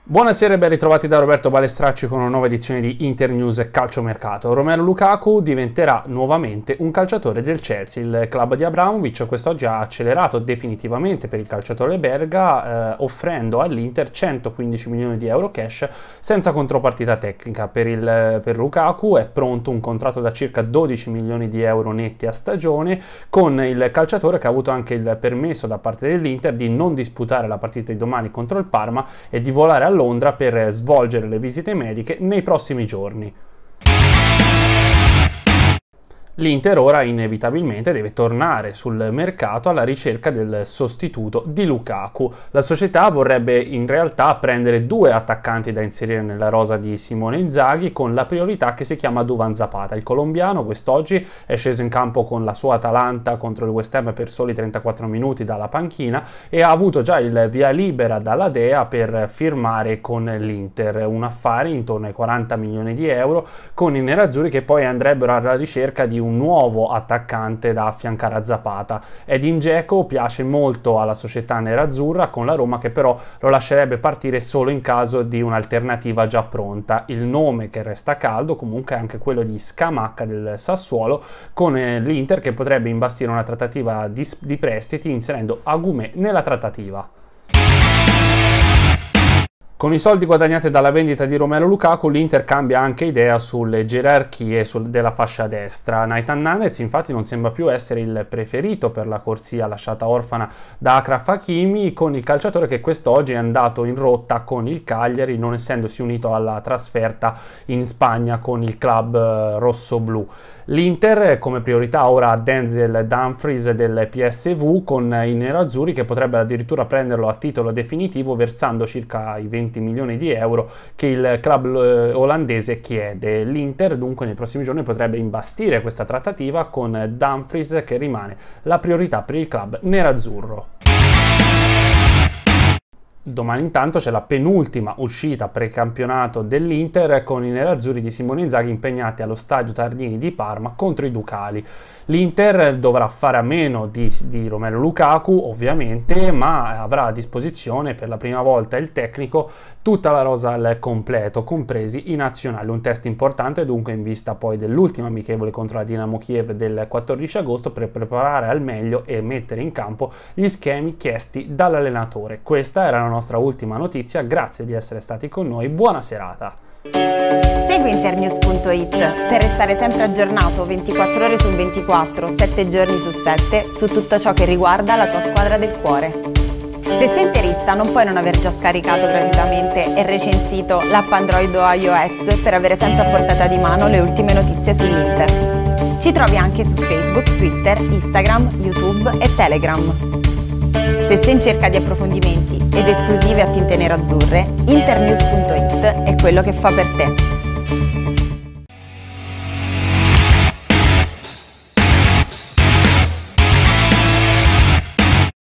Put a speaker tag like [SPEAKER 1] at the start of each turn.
[SPEAKER 1] Buonasera e ben ritrovati da Roberto Balestracci con una nuova edizione di Internews Calciomercato. Romelu Lukaku diventerà nuovamente un calciatore del Chelsea. Il club di Abramovich quest'oggi ha accelerato definitivamente per il calciatore belga, offrendo all'Inter 115 milioni di euro cash senza contropartita tecnica. Per Lukaku è pronto un contratto da circa 12 milioni di euro netti a stagione, con il calciatore che ha avuto anche il permesso da parte dell'Inter di non disputare la partita di domani contro il Parma e di volare a Londra per svolgere le visite mediche nei prossimi giorni. L'Inter ora inevitabilmente deve tornare sul mercato alla ricerca del sostituto di Lukaku. La società vorrebbe in realtà prendere due attaccanti da inserire nella rosa di Simone Inzaghi, con la priorità che si chiama Duvan Zapata. Il colombiano quest'oggi è sceso in campo con la sua Atalanta contro il West Ham per soli 34 minuti dalla panchina e ha avuto già il via libera dalla Dea per firmare con l'Inter, un affare intorno ai 40 milioni di euro, con i nerazzurri che poi andrebbero alla ricerca di un nuovo attaccante da affiancare a Zapata. Edin Dzeko piace molto alla società nerazzurra, con la Roma che però lo lascerebbe partire solo in caso di un'alternativa già pronta. Il nome che resta caldo comunque è anche quello di Scamacca del Sassuolo, con l'Inter che potrebbe imbastire una trattativa di prestiti inserendo Agumé nella trattativa. Con i soldi guadagnati dalla vendita di Romelu Lukaku, l'Inter cambia anche idea sulle gerarchie della fascia destra. Nahitan Nanez infatti non sembra più essere il preferito per la corsia lasciata orfana da Achraf Hakimi, con il calciatore che quest'oggi è andato in rotta con il Cagliari, non essendosi unito alla trasferta in Spagna con il club rossoblu. L'Inter come priorità ora ha Denzel Dumfries del PSV, con i nerazzurri che potrebbero addirittura prenderlo a titolo definitivo versando circa i 20 milioni di euro che il club olandese chiede. L'Inter dunque nei prossimi giorni potrebbe imbastire questa trattativa, con Dumfries che rimane la priorità per il club nerazzurro. Domani intanto c'è la penultima uscita precampionato dell'Inter, con i nerazzurri di Simone Inzaghi impegnati allo stadio Tardini di Parma contro i Ducali. L'Inter dovrà fare a meno di Romelu Lukaku ovviamente, ma avrà a disposizione per la prima volta il tecnico tutta la rosa al completo, compresi i nazionali. Un test importante dunque in vista poi dell'ultima amichevole contro la Dinamo Kiev del 14 agosto per preparare al meglio e mettere in campo gli schemi chiesti dall'allenatore. Questa era la nostra ultima notizia, grazie di essere stati con noi, buona serata.
[SPEAKER 2] Segui internews.it per restare sempre aggiornato 24 ore su 24, 7 giorni su 7 su tutto ciò che riguarda la tua squadra del cuore. Se sei interista non puoi non aver già scaricato gratuitamente e recensito l'app Android o iOS per avere sempre a portata di mano le ultime notizie sull'Inter. Ci trovi anche su Facebook, Twitter, Instagram, YouTube e Telegram. Se sei in cerca di approfondimenti ed esclusive a tinte nerazzurre, internews.it è quello che fa per te.